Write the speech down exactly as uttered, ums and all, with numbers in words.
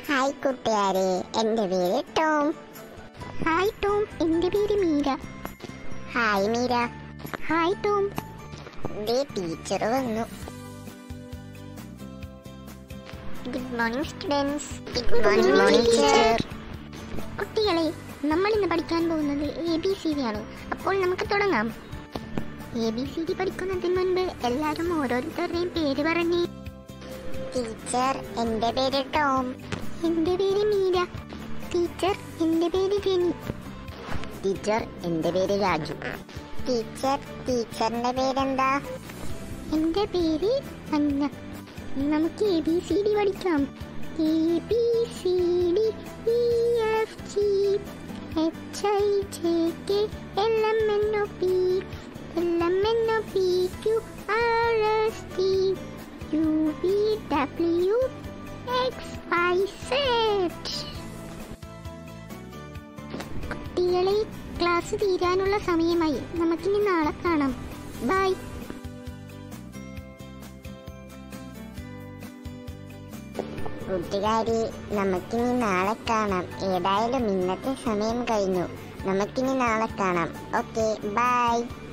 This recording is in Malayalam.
ഹായ് കൂട്ടുകാരെ, എൻ്റെ പേര് ടോം. ഹായ് ടോം, എൻ്റെ പേര് Meera. Hi Meera. Hi Tom. ദേ ടീച്ചർ വന്നു. Good morning students. Good morning teacher. കുട്ടികളെ, നമ്മൾ ഇന്ന് പഠിക്കാൻ പോകുന്നത് എ ബി സി ഡി ആണ്. അപ്പോൾ നമുക്ക് തുടങ്ങാം. എ ബി സി ഡി പഠിക്കുന്നതിന് മുൻപ് എല്ലാവരും ഓരോരുത്തരുടെയും പേര് പറഞ്ഞേ. ടീച്ചർ, എൻ്റെ പേര് ടോം. എൻ്റെ പേര് മീര. ടീച്ചർ, എൻ്റെ പേര് ജെനി. ടീച്ചർ, എൻ്റെ പേര് രാജു. ടീച്ചർ, ടീച്ചറിന്റെ പേരെന്താ? എൻ്റെ പേര് അന്ന. നമുക്ക് എ ബി സി ഡി പഠിക്കാം. A B C D E F G H I J K L M N O P L M N O P Q R S T U V W X Y Z. കുട്ടികളെ, ക്ലാസ് തീരാനുള്ള സമയമായി. നമുക്കിനി നാളെ കാണാം. ബൈ. കൂട്ടുകാരി, നമുക്കിനി നാളെ കാണാം. ഏതായാലും ഇന്നത്തെ സമയം കഴിഞ്ഞു. നമുക്കിനി നാളെ കാണാം. Okay, by.